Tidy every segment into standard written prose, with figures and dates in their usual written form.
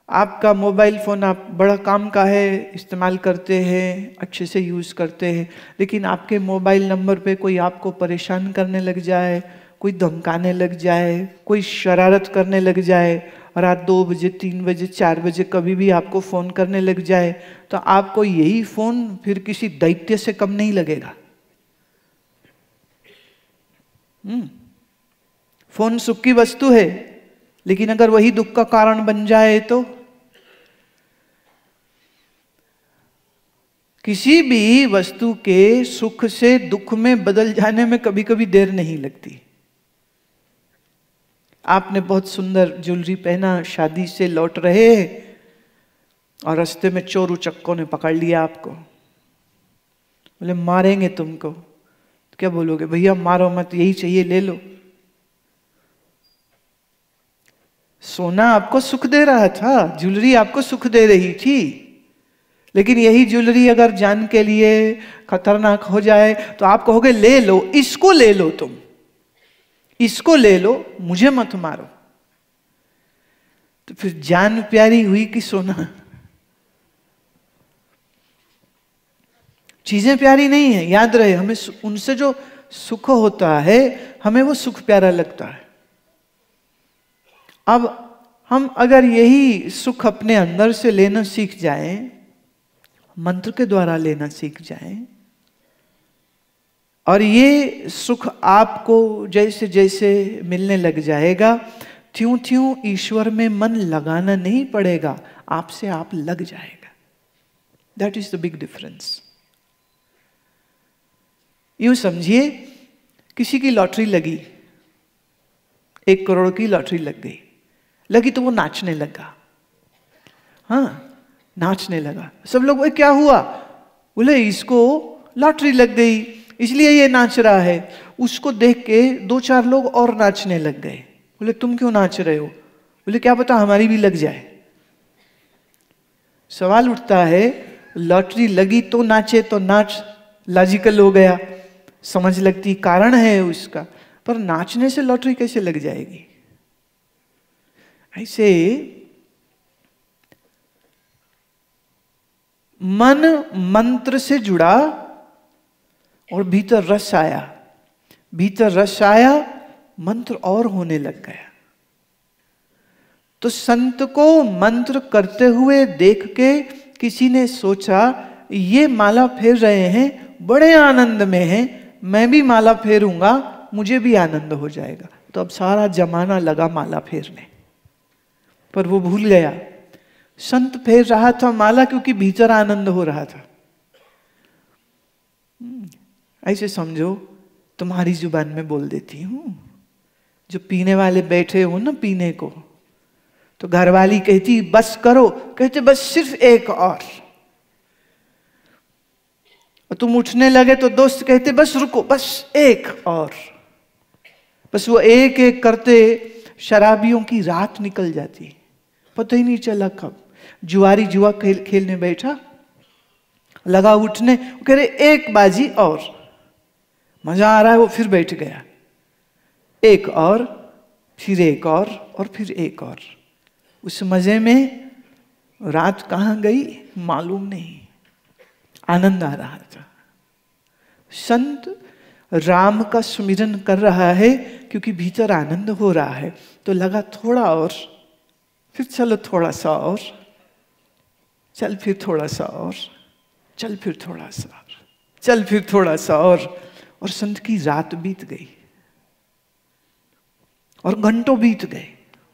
आपका mobile phone आप बड़ा काम का है, इस्तेमाल करते हैं, अच्छे से यूज़ करते हैं, लेकिन आपके मोबाइल नंबर पे कोई आपको परेशान करने लग जाए, कोई धमकाने लग जाए, कोई शरारत करने लग जाए, रात 2 बजे 3 बजे 4 बजे कभी भी आपको फ़ोन करने लग जाए, तो आपको यही फ़ोन फिर किसी दैत्य से कम नहीं लगेगा। फ़ोन सुख की वस्तु है, लेकिन अगर वही दुख का कारण बन जाए तो किसी भी वस्तु के सुख से दुख में बदल जाने में कभी कभी देर नहीं लगती। आपने बहुत सुंदर ज्वेलरी पहना, शादी से लौट रहे और रास्ते में चोर उचक्कों ने पकड़ लिया आपको, बोले मारेंगे तुमको, तो क्या बोलोगे? भैया मारो मत, यही चाहिए ले लो। सोना आपको सुख दे रहा था, ज्वेलरी आपको सुख दे रही थी, लेकिन यही ज्वेलरी अगर जान के लिए खतरनाक हो जाए तो आप कहोगे ले लो, इसको ले लो, तुम इसको ले लो, मुझे मत मारो। तो फिर जान प्यारी हुई कि सोना? चीजें प्यारी नहीं है, याद रहे, हमें उनसे जो सुख होता है हमें वो सुख प्यारा लगता है। अब हम अगर यही सुख अपने अंदर से लेना सीख जाएं, मंत्र के द्वारा लेना सीख जाएं, और ये सुख आपको जैसे जैसे मिलने लग जाएगा, त्यों त्यों ईश्वर में मन लगाना नहीं पड़ेगा, आपसे आप लग जाएगा। That is the big difference. यूं समझिए, किसी की लॉटरी लगी, 1 करोड़ की लॉटरी लग गई, लगी तो वो नाचने लगा। हाँ, नाचने लगा। सब लोग, वो क्या हुआ? बोले इसको लॉटरी लग गई इसलिए ये नाच रहा है। उसको देख के 2-4 लोग और नाचने लग गए। बोले तुम क्यों नाच रहे हो? बोले क्या पता हमारी भी लग जाए। सवाल उठता है, लॉटरी लगी तो नाचे तो नाच लॉजिकल हो गया, समझ लगती, कारण है उसका, पर नाचने से लॉटरी कैसे लग जाएगी? ऐसे मन मंत्र से जुड़ा और भीतर रस आया, भीतर रस आया, मंत्र और होने लग गया। तो संत को मंत्र करते हुए देख के किसी ने सोचा ये माला फेर रहे हैं, बड़े आनंद में हैं, मैं भी माला फेरूंगा, मुझे भी आनंद हो जाएगा। तो अब सारा जमाना लगा माला फेरने, पर वो भूल गया संत फेर रहा था माला क्योंकि भीतर आनंद हो रहा था। ऐसे समझो, तुम्हारी जुबान में बोल देती हूं, जो पीने वाले बैठे हो ना पीने को, तो घरवाली कहती बस करो, कहते बस सिर्फ एक और तुम उठने लगे तो दोस्त कहते बस रुको, बस एक और। बस वो एक एक करते शराबियों की रात निकल जाती, पता ही नहीं चला कब। जुआरी जुआ खेलने बैठा, लगा उठने, कह रहे एक बाजी और, मजा आ रहा है, वो फिर बैठ गया, एक और, फिर एक और फिर एक और। उस मजे में रात कहां गई मालूम नहीं, आनंद आ रहा था। संत राम का सुमिरन कर रहा है क्योंकि भीतर आनंद हो रहा है, तो लगा थोड़ा और, फिर चलो थोड़ा सा और, चल फिर थोड़ा सा और, चल फिर थोड़ा सा और, चल फिर थोड़ा सा और संत की रात बीत गई और घंटों बीत गए।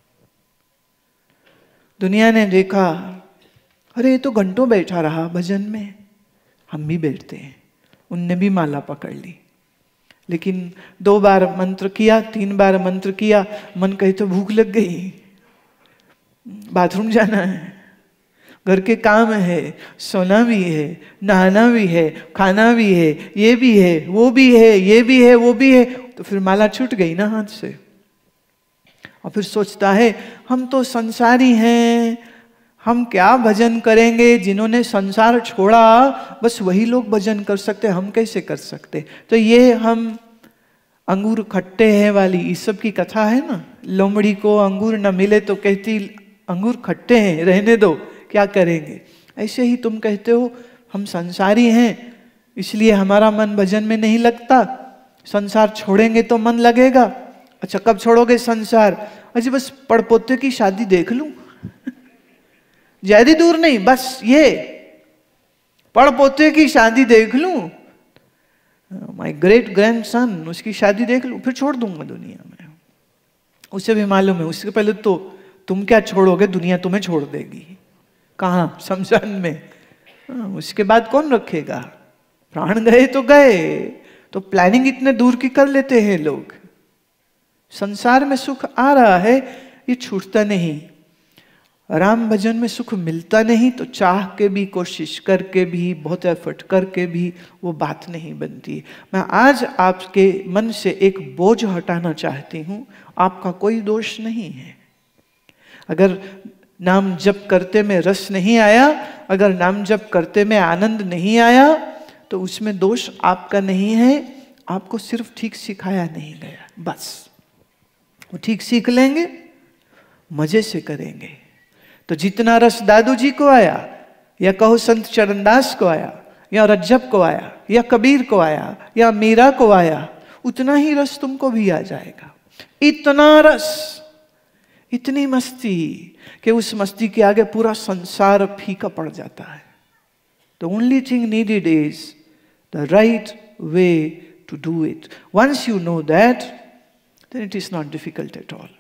दुनिया ने देखा, अरे ये तो घंटों बैठा रहा भजन में, हम भी बैठते हैं। उनने भी माला पकड़ ली, लेकिन 2 बार मंत्र किया, 3 बार मंत्र किया, मन कहे तो भूख लग गई, बाथरूम जाना है, घर के काम है, सोना भी है, नहाना भी है, खाना भी है, ये भी है, वो भी है, ये भी है, वो भी है, तो फिर माला छूट गई ना हाथ से। और फिर सोचता है हम तो संसारी हैं, हम क्या भजन करेंगे, जिन्होंने संसार छोड़ा बस वही लोग भजन कर सकते, हम कैसे कर सकते। तो ये हम अंगूर खट्टे हैं वाली इस सब की कथा है ना, लोमड़ी को अंगूर न मिले तो कहती अंगूर खट्टे हैं, रहने दो, क्या करेंगे। ऐसे ही तुम कहते हो हम संसारी हैं इसलिए हमारा मन भजन में नहीं लगता, संसार छोड़ेंगे तो मन लगेगा। अच्छा कब छोड़ोगे संसार? अच्छा बस पड़पोते की शादी देख लूं, ज्यादा दूर नहीं, बस ये पड़पोते की शादी देख लूं, माय ग्रेट ग्रैंडसन, उसकी शादी देख लूं, फिर छोड़ दूंगा दुनिया में। उसे भी मालूम है उसके पहले तो तुम क्या छोड़ोगे, दुनिया तुम्हें छोड़ देगी। कहाँ? शमशान में। उसके बाद कौन रखेगा? प्राण गए तो गए। तो प्लानिंग इतने दूर की कर लेते हैं लोग। संसार में सुख आ रहा है, ये छूटता नहीं। राम भजन में सुख मिलता नहीं तो चाह के भी, कोशिश करके भी, बहुत एफर्ट करके भी वो बात नहीं बनती। मैं आज आपके मन से एक बोझ हटाना चाहती हूँ। आपका कोई दोष नहीं है। अगर नाम जप करते में रस नहीं आया, अगर नाम जप करते में आनंद नहीं आया, तो उसमें दोष आपका नहीं है, आपको सिर्फ ठीक सिखाया नहीं गया, बस। वो ठीक सीख लेंगे, मजे से करेंगे। तो जितना रस दादू जी को आया, या कहो संत चरणदास को आया, या रज्जब को आया, या कबीर को आया, या मीरा को आया, उतना ही रस तुमको भी आ जाएगा। इतना रस, इतनी मस्ती कि उस मस्ती के आगे पूरा संसार फीका पड़ जाता है। The only thing needed is the right way to do it. Once you know that, then it is not difficult at all.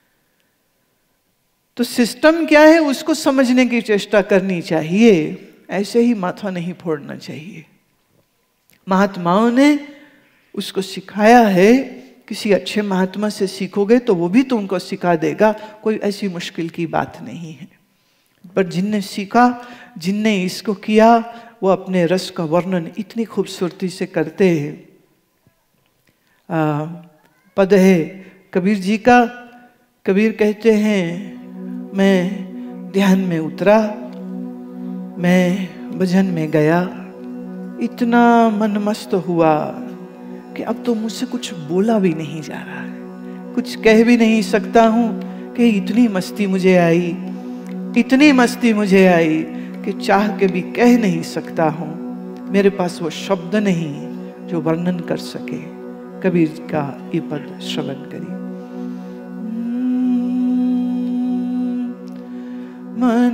तो सिस्टम क्या है उसको समझने की चेष्टा करनी चाहिए, ऐसे ही माथा नहीं फोड़ना चाहिए। महात्माओं ने उसको सिखाया है, किसी अच्छे महात्मा से सीखोगे तो वो भी तुमको सिखा देगा, कोई ऐसी मुश्किल की बात नहीं है। पर जिनने सीखा, जिनने इसको किया, वो अपने रस का वर्णन इतनी खूबसूरती से करते हैं। पद है कबीर जी का। कबीर कहते हैं, मैं ध्यान में उतरा, मैं भजन में गया, इतना मन मस्त हुआ कि अब तो मुझसे कुछ बोला भी नहीं जा रहा है, कुछ कह भी नहीं सकता हूँ कि इतनी मस्ती मुझे आई, इतनी मस्ती मुझे आई कि चाह के भी कह नहीं सकता हूँ। मेरे पास वो शब्द नहीं जो वर्णन कर सके। कबीर का ये पद श्रवण करिए। मन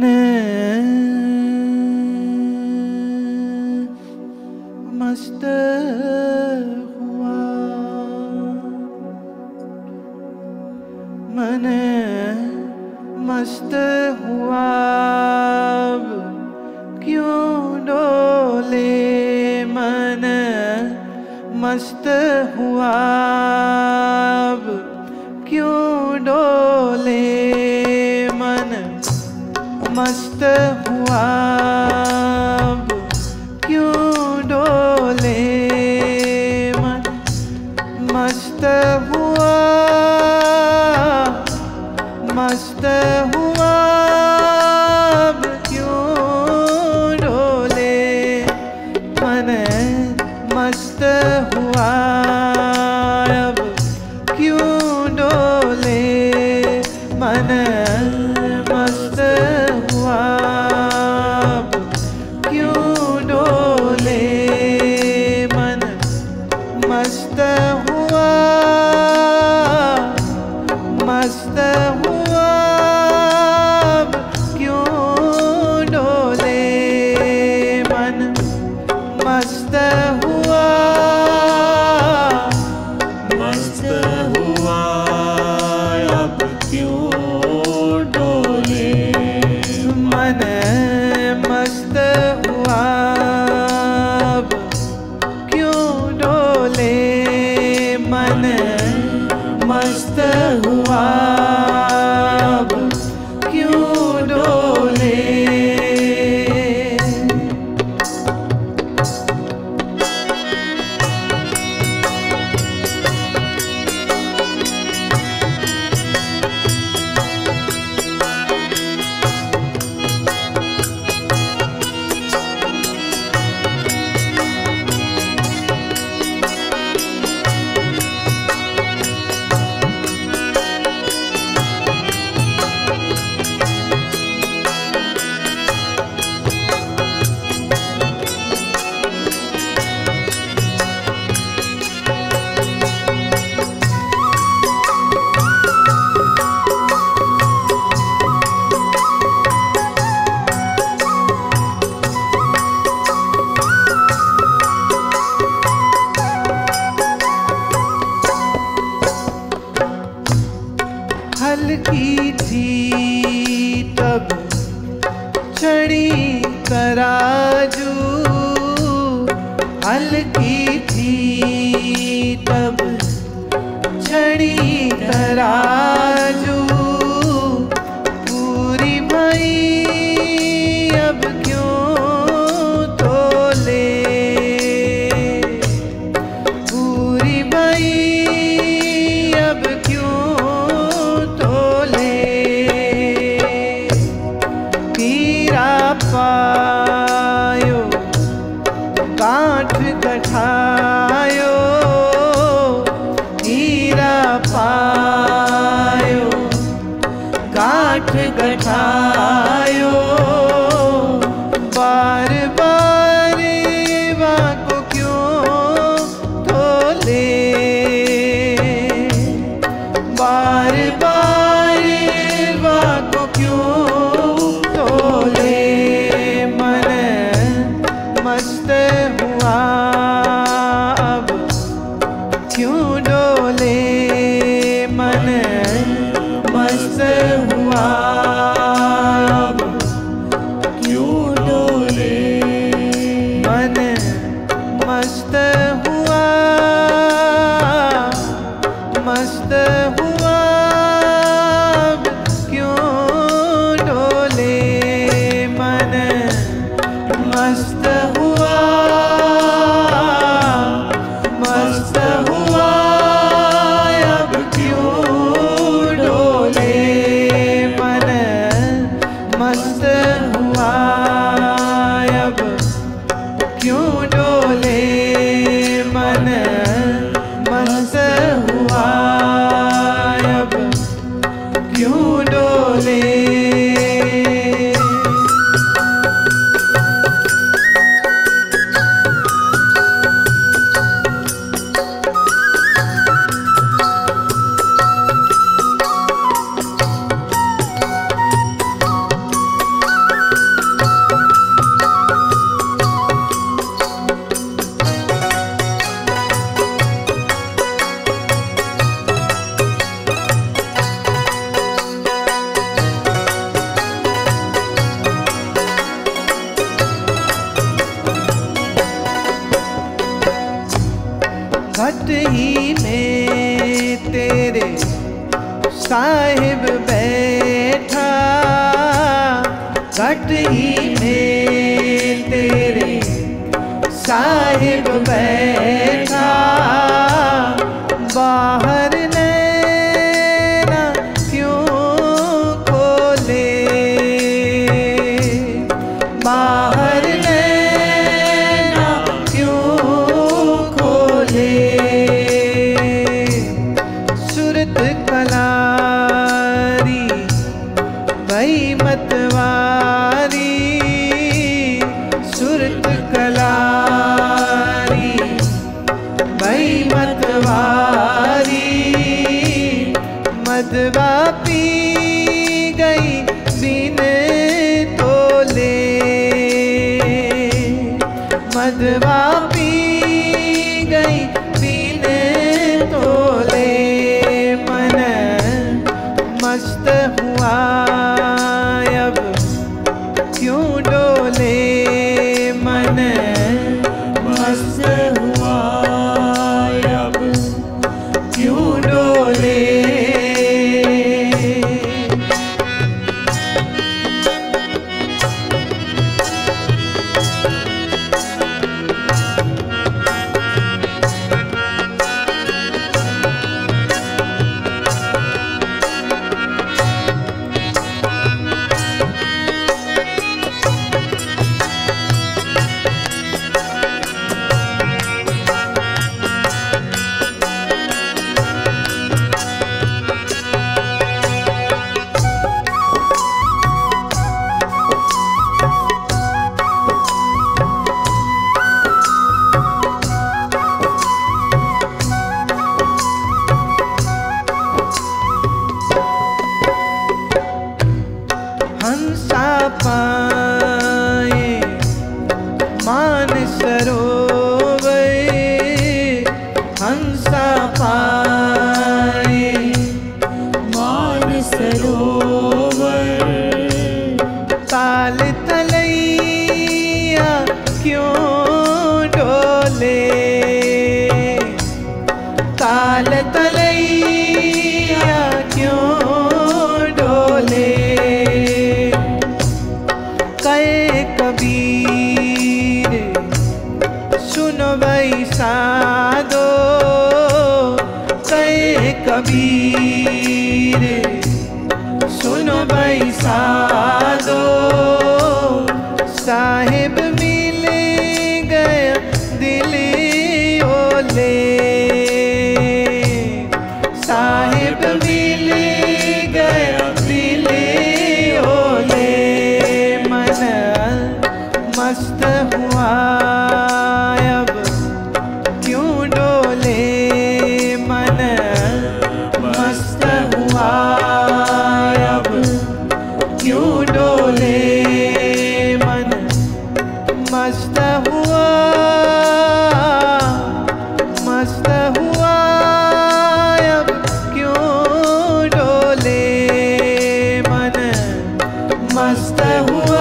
मस्त हुआ, मन मस्त हुआ, क्यों डोले मन मस्त हुआ, क्यों डोले मन मस्त हुआ, क्यों डोले मन मस्त हुआ, मस्त हुआ, क्यों डोले मन मस्त हुआ, अब क्यों डोले मन मस्त हुआ, क्यों डोले मन मस्त हुआ, मस्त हुआ, क्यों डोले मन मस्त हुआ, मस्त हुआ, अब क्यों डोले मन मस्त हुआ, अब क्यों डोले मन मस्त हुआ, अब क्यों डोले। छड़ी तराजू हल्की थी तब, छड़ी तराजू पूरी भई अब क्यों तोले, पूरी भई अब क्यों तोले। तीरा पायो गांठ गठायो, हीरा पायो गांठ गठायो, बार बार वाको क्यों तोले, बार बार वाको क्यों तोले। मन मस्त हुआ अब क्यों डोले, मन मस्त हुआ अब क्यों डोले, मन मस्त हुआ, मस्त हुआ अब क्यों डोले, मन मस्त हुआ, मस्त हुआ अब क्यों डोले, मन मस्त हुआ अब क्यों डोले, मन मस्त हुआ अब क्यों डोले। घट ही में तेरे साहिब बैठा, घट ही में तेरे साहिब बैठा, बाहर नैना क्यों खोले, बाहर नैना क्यों खोले। सूरत कलारी भई मतवारी, सूरत कलारी भई मतवारी, मदवा पी गई बिन तोले, मदवा पी गई बिन तोले। मन मस्त हुआ अब क्यों डोले, मन मस्त हुआ अब क्यों डोले। तलैया क्यों डोले, ताल तलैया क्यों डोले। कहे कबीर सुन भाई साधो, कहे कबीर सुन भाई साधो। साहिब मिल गया दिल ओले, साहिब मिल गया दिल ओले। मन मस्त हुआ अब क्यों डोले, मन मस्त हुआ अब क्यों डोले। मन मस्त हुआ, मस्त हुआ अब क्यों डोले। मन मस्त हुआ,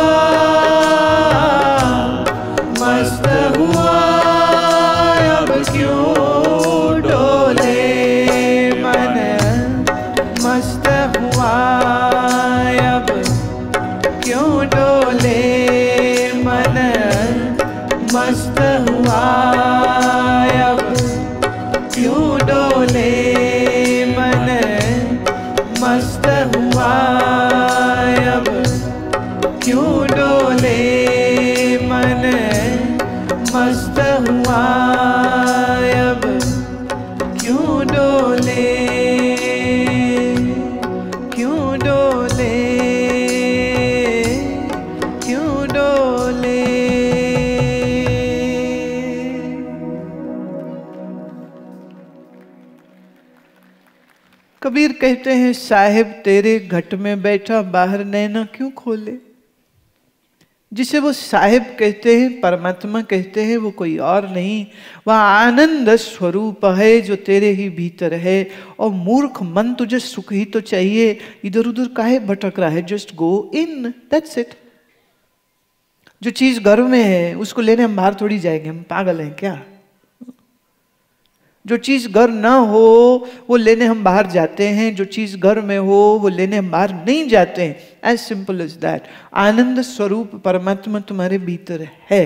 मस्त हुआ अब क्यों डोले। मन मस्त हुआ अब क्यों डोले। मन मस्त हुआ अब क्यों डोले। मन मस्त हुआ अब क्यों डोले। मन मस्त हुआ अब क्यों डोले, क्यों डोले, क्यों डोले। कबीर कहते हैं साहिब तेरे घट में बैठा बाहर नैना क्यों खोले। जिसे वो साहिब कहते हैं, परमात्मा कहते हैं, वो कोई और नहीं, वह आनंद स्वरूप है जो तेरे ही भीतर है। और मूर्ख मन तुझे सुख ही तो चाहिए, इधर उधर काहे भटक रहा है। Just go in, that's it. जो चीज घर में है उसको लेने हम बाहर थोड़ी जाएंगे, हम पागल हैं क्या। जो चीज घर ना हो वो लेने हम बाहर जाते हैं, जो चीज घर में हो वो लेने हम बाहर नहीं जाते हैं। As simple as that. आनंद स्वरूप परमात्मा तुम्हारे भीतर है,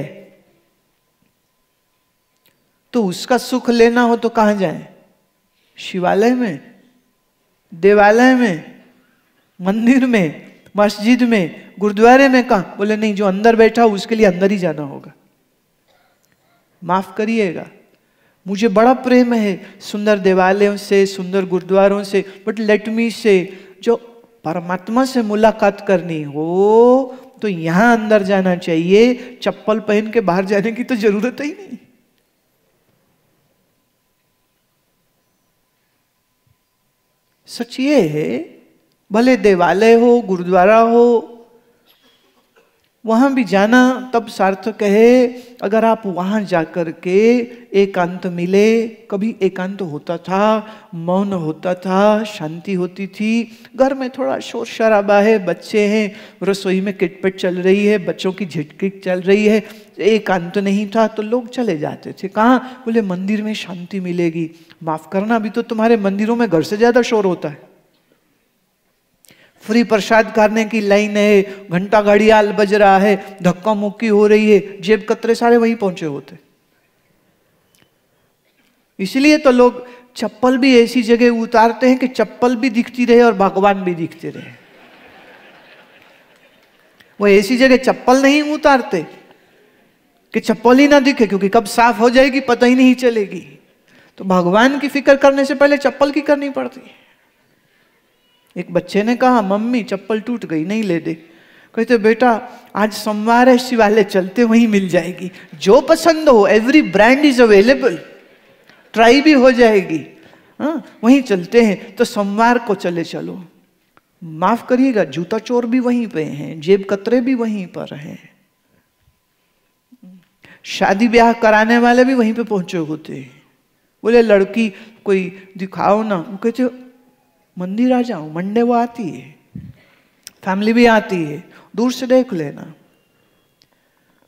तो उसका सुख लेना हो तो कहां जाएं? शिवालय में, देवालय में, मंदिर में, मस्जिद में, गुरुद्वारे में? कहां? बोले नहीं, जो अंदर बैठा हो उसके लिए अंदर ही जाना होगा। माफ करिएगा, मुझे बड़ा प्रेम है सुंदर देवालयों से, सुंदर गुरुद्वारों से, बट लेट मी से, जो परमात्मा से मुलाकात करनी हो तो यहां अंदर जाना चाहिए। चप्पल पहन के बाहर जाने की तो जरूरत ही नहीं। सच ये है, भले देवालय हो, गुरुद्वारा हो, वहां भी जाना तब सार्थक है अगर आप वहां जाकर के एकांत मिले। कभी एकांत होता था, मौन होता था, शांति होती थी। घर में थोड़ा शोर शराबा है, बच्चे हैं, रसोई में किटपिट चल रही है, बच्चों की झिटकिट चल रही है, एकांत नहीं था तो लोग चले जाते थे। कहाँ? बोले मंदिर में शांति मिलेगी। माफ करना, अभी तो तुम्हारे मंदिरों में घर से ज्यादा शोर होता है। फ्री प्रसाद करने की लाइन है, घंटा घड़ियाल बज रहा है, धक्का मुक्की हो रही है, जेब कतरे सारे वहीं पहुंचे होते। इसलिए तो लोग चप्पल भी ऐसी जगह उतारते हैं कि चप्पल भी दिखती रहे और भगवान भी दिखते रहे। वो ऐसी जगह चप्पल नहीं उतारते कि चप्पल ही ना दिखे, क्योंकि कब साफ हो जाएगी पता ही नहीं चलेगी। तो भगवान की फिक्र करने से पहले चप्पल की करनी पड़ती है। एक बच्चे ने कहा, मम्मी चप्पल टूट गई, नहीं ले दे। कहते बेटा आज सोमवार है, शिवालय चलते, वहीं मिल जाएगी, जो पसंद हो, every brand is available, try भी हो जाएगी। हाँ, वहीं चलते हैं। तो सोमवार को चलो। माफ करिएगा, जूता चोर भी वहीं पे हैं, जेब कतरे भी वहीं पर हैं, शादी ब्याह कराने वाले भी वहीं पे पहुंचे होते हैं। बोले लड़की कोई दिखाओ ना, वो कहते मंदिर आ जाओ, मंडे वो आती है, फैमिली भी आती है, दूर से देख लेना।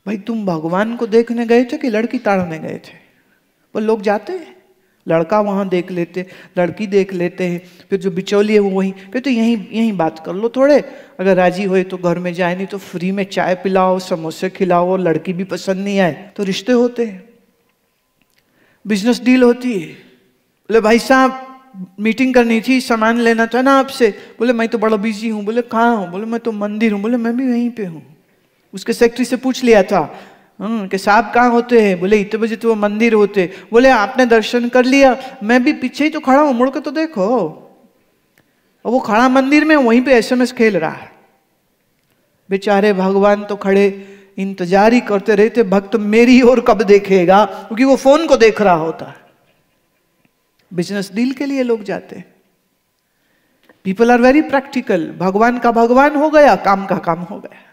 भाई तुम भगवान को देखने गए थे कि लड़की ताड़ने गए थे? वो लोग जाते हैं, लड़का वहां देख लेते, लड़की देख लेते हैं, फिर जो बिचौली है वो वहीं कहते यहीं यहीं बात कर लो थोड़े, अगर राजी होए तो घर में जाए, नहीं तो फ्री में चाय पिलाओ, समोसे खिलाओ, और लड़की भी पसंद नहीं आए तो रिश्ते होते हैं, बिजनेस डील होती है। बोले भाई साहब मीटिंग करनी थी, सामान लेना था ना आपसे। बोले मैं तो बड़ा बिजी हूँ। बोले कहाँ हूँ? बोले मैं तो मंदिर हूँ। बोले मैं भी वहीं पे हूँ। उसके सेक्रेटरी से पूछ लिया था कि साहब कहाँ होते हैं? बोले इतने बजे तो वो मंदिर होते। बोले आपने दर्शन कर लिया? मैं भी पीछे ही तो खड़ा हूँ, मुड़ के तो देखो। और वो खड़ा मंदिर में, वहीं पे एसएमएस खेल रहा है। बेचारे भगवान तो खड़े इंतजार ही करते रहते, भक्त मेरी ओर कब देखेगा, क्योंकि वो फोन को देख रहा होता है। बिजनेस डील के लिए लोग जाते हैं। People are very practical. भगवान का भगवान हो गया, काम का काम हो गया।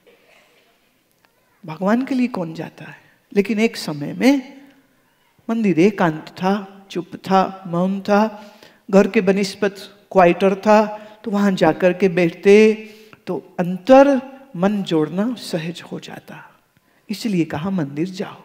भगवान के लिए कौन जाता है? लेकिन एक समय में मंदिर एकांत था, चुप था, मौन था, घर के बनिस्पत क्वाइटर था, तो वहां जाकर के बैठते तो अंतर मन जोड़ना सहज हो जाता। इसलिए कहा मंदिर जाओ।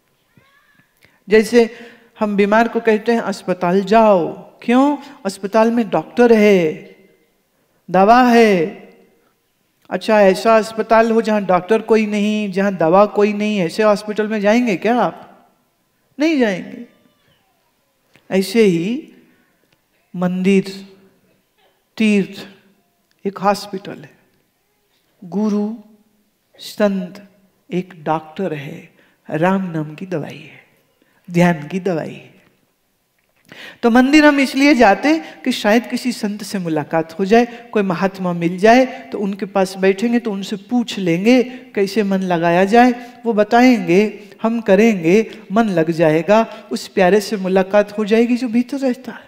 जैसे हम बीमार को कहते हैं अस्पताल जाओ, क्यों? अस्पताल में डॉक्टर है, दवा है। अच्छा ऐसा अस्पताल हो जहां डॉक्टर कोई नहीं, जहां दवा कोई नहीं, ऐसे हॉस्पिटल में जाएंगे क्या आप? नहीं जाएंगे। ऐसे ही मंदिर, तीर्थ एक हॉस्पिटल है, गुरु संत एक डॉक्टर है, राम नाम की दवाई है, ध्यान की दवाई है। तो मंदिर हम इसलिए जाते कि शायद किसी संत से मुलाकात हो जाए, कोई महात्मा मिल जाए, तो उनके पास बैठेंगे तो उनसे पूछ लेंगे कैसे मन लगाया जाए, वो बताएंगे, हम करेंगे, मन लग जाएगा, उस प्यारे से मुलाकात हो जाएगी जो भीतर रहता है।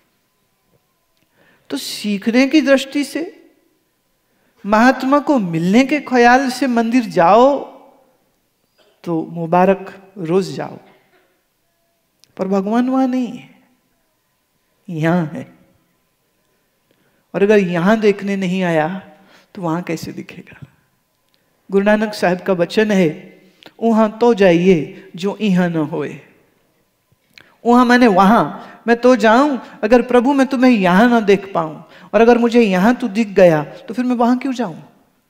तो सीखने की दृष्टि से, महात्मा को मिलने के ख्याल से मंदिर जाओ तो मुबारक, रोज जाओ। पर भगवान वहां नहीं है, यहां है। और अगर यहां देखने नहीं आया तो वहां कैसे दिखेगा? गुरु नानक साहब का वचन है, वहां तो जाइए जो यहां न होए। वहां माने वहां, मैं तो जाऊं, अगर प्रभु मैं तुम्हें यहां ना देख पाऊं, और अगर मुझे यहां तू दिख गया तो फिर मैं वहां क्यों जाऊं?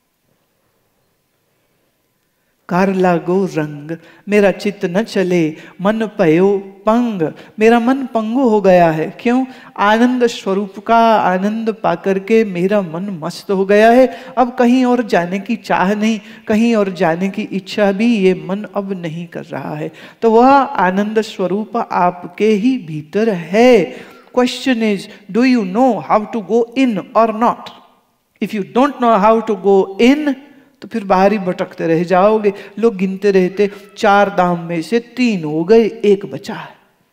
कार लागो रंग मेरा चित्त न चले, मन पयो पंग, मेरा मन पंगु हो गया है। क्यों? आनंद स्वरूप का आनंद पाकर के मेरा मन मस्त हो गया है। अब कहीं और जाने की चाह नहीं, कहीं और जाने की इच्छा भी ये मन अब नहीं कर रहा है। तो वह आनंद स्वरूप आपके ही भीतर है। Question is, do you know how to go in or not? If you don't know how to go in तो फिर बाहर ही भटकते रह जाओगे। लोग गिनते रहते, 4 धाम में से 3 हो गए, 1 बचा है।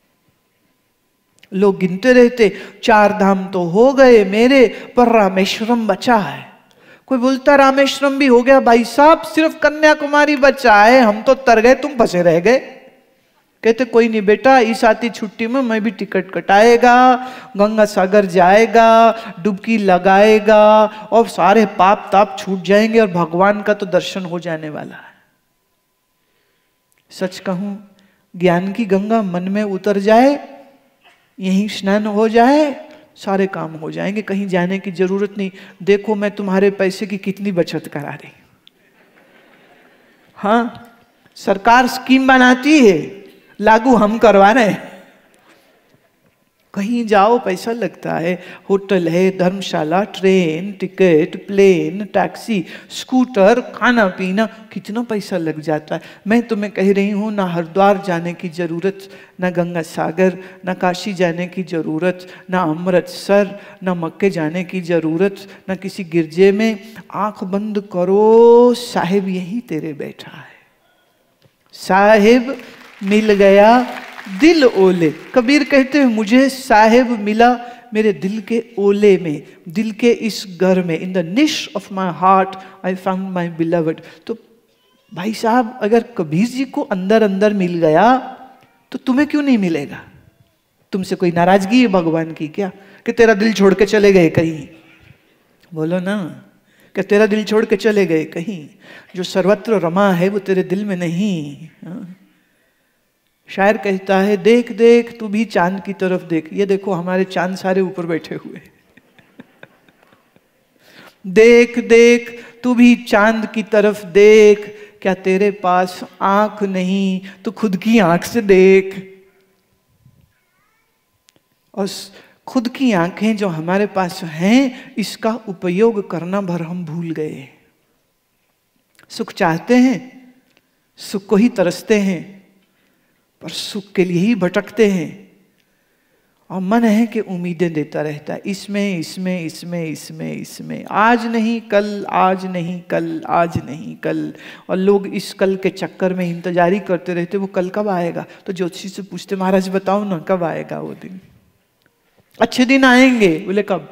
लोग गिनते रहते, 4 धाम तो हो गए मेरे, पर रामेश्वरम बचा है। कोई बोलता रामेश्वरम भी हो गया भाई साहब, सिर्फ कन्याकुमारी बचा है, हम तो तर गए, तुम फंसे रह गए। कहते कोई नहीं बेटा, इस आती छुट्टी में मैं भी टिकट कटाएगा, गंगा सागर जाएगा, डुबकी लगाएगा, और सारे पाप ताप छूट जाएंगे और भगवान का तो दर्शन हो जाने वाला है। सच कहूं, ज्ञान की गंगा मन में उतर जाए, यहीं स्नान हो जाए, सारे काम हो जाएंगे, कहीं जाने की जरूरत नहीं। देखो मैं तुम्हारे पैसे की कितनी बचत करा रही। हाँ, सरकार स्कीम बनाती है, लागू हम करवा रहे हैं। कहीं जाओ पैसा लगता है, होटल है, धर्मशाला, train ticket, plane, taxi, scooter, खाना पीना, कितना पैसा लग जाता है। मैं तुम्हें कह रही हूँ, ना हरिद्वार जाने की जरूरत, ना गंगा सागर, ना काशी जाने की जरूरत, ना अमृतसर, ना मक्के जाने की जरूरत, ना किसी गिरजे में। आंख बंद करो, साहिब यहीं तेरे बैठा है। साहिब मिल गया दिल ओले। कबीर कहते हैं, मुझे साहिब मिला मेरे दिल के ओले में, दिल के इस घर में। In the niche of my heart I found my beloved. तो भाई साहब, अगर कबीर जी को अंदर अंदर मिल गया तो तुम्हें क्यों नहीं मिलेगा? तुमसे कोई नाराजगी है भगवान की क्या, कि तेरा दिल छोड़ के चले गए कहीं? बोलो ना, क्या तेरा दिल छोड़ के चले गए कहीं? जो सर्वत्र रमा है वो तेरे दिल में नहीं। शायर कहता है, देख देख तू भी चांद की तरफ देख। ये देखो हमारे चांद सारे ऊपर बैठे हुए। देख देख तू भी चांद की तरफ देख, क्या तेरे पास आंख नहीं तो खुद की आंख से देख। और खुद की आंखें जो हमारे पास हैं, इसका उपयोग करना भर हम भूल गए। सुख चाहते हैं, सुख को ही तरसते हैं, पर सुख के लिए ही भटकते हैं। और मन है कि उम्मीदें देता रहता है, इसमें इसमें इसमें इसमें इसमें, आज नहीं कल, आज नहीं कल, आज नहीं कल। और लोग इस कल के चक्कर में इंतजारी करते रहते, वो कल कब आएगा? तो ज्योतिषी से पूछते, महाराज बताओ ना कब आएगा वो दिन, अच्छे दिन आएंगे। बोले कब?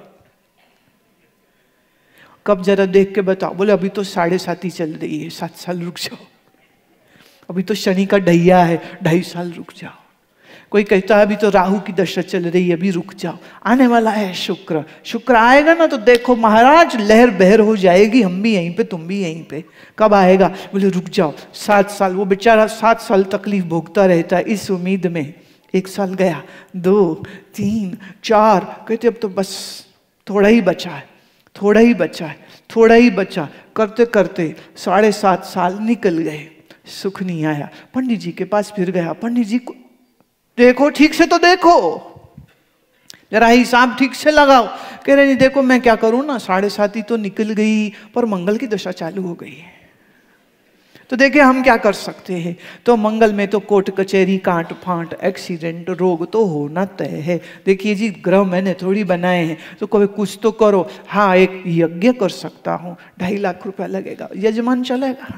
कब जरा देख के बताओ। बोले अभी तो 7.5 चल रही है, 7 साल रुक जाओ। अभी तो शनि का ढैया है, 2.5 साल रुक जाओ। कोई कहता है अभी तो राहु की दशा चल रही है, अभी रुक जाओ। आने वाला है शुक्र, शुक्र आएगा ना तो देखो महाराज लहर बहर हो जाएगी, हम भी यहीं पे तुम भी यहीं पे। कब आएगा? बोले रुक जाओ। 7 साल। वो बेचारा 7 साल तकलीफ भोगता रहता है इस उम्मीद में। 1 साल गया, 2, 3, 4, कहते अब तो बस थोड़ा ही बचा है, थोड़ा ही बचा है, थोड़ा ही बचा। करते करते 7.5 साल निकल गए, सुख नहीं आया। पंडित जी के पास फिर गया, पंडित जी को देखो ठीक से तो देखो, जरा हिसाब ठीक से लगाओ। कह रहे नहीं देखो मैं क्या करूं ना, 7.5 ही तो निकल गई, पर मंगल की दशा चालू हो गई है। तो देखिए हम क्या कर सकते हैं। तो मंगल में तो कोर्ट कचहरी, कांट फांट, एक्सीडेंट, रोग तो होना तय है। देखिए जी ग्रह मैंने थोड़ी बनाए हैं, तो कभी कुछ तो करो। हाँ एक यज्ञ कर सकता हूँ, 2.5 लाख रुपया लगेगा, यजमान चलेगा।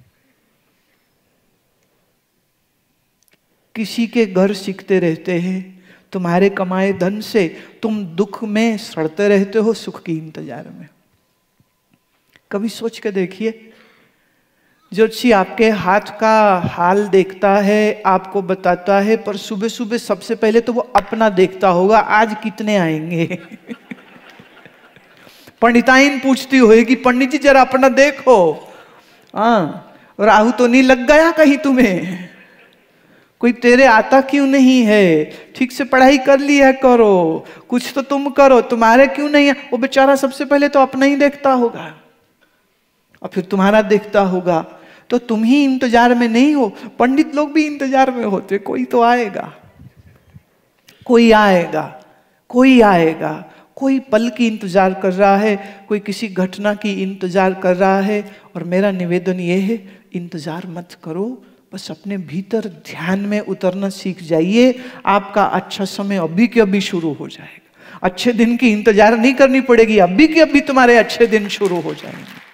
किसी के घर सीखते रहते हैं, तुम्हारे कमाए धन से तुम दुख में सड़ते रहते हो, सुख की इंतजार में। कभी सोच के देखिए, ज्योतिषी आपके हाथ का हाल देखता है, आपको बताता है, पर सुबह सुबह सबसे पहले तो वो अपना देखता होगा, आज कितने आएंगे। पंडिताइन पूछती होगी, पंडित जी जरा अपना देखो, हाँ राहु तो नहीं लग गया कहीं तुम्हें? कोई तेरे आता क्यों नहीं है? ठीक से पढ़ाई कर लिया करो, कुछ तो तुम करो, तुम्हारे क्यों नहीं है? वो बेचारा सबसे पहले तो अपना ही देखता होगा और फिर तुम्हारा देखता होगा। तो तुम ही इंतजार में नहीं हो, पंडित लोग भी इंतजार में होते, कोई तो आएगा, कोई आएगा, कोई आएगा। कोई पल की इंतजार कर रहा है, कोई किसी घटना की इंतजार कर रहा है। और मेरा निवेदन ये है, इंतजार मत करो, बस अपने भीतर ध्यान में उतरना सीख जाइए। आपका अच्छा समय अभी के अभी शुरू हो जाएगा। अच्छे दिन की इंतजार नहीं करनी पड़ेगी, अभी के अभी तुम्हारे अच्छे दिन शुरू हो जाएंगे।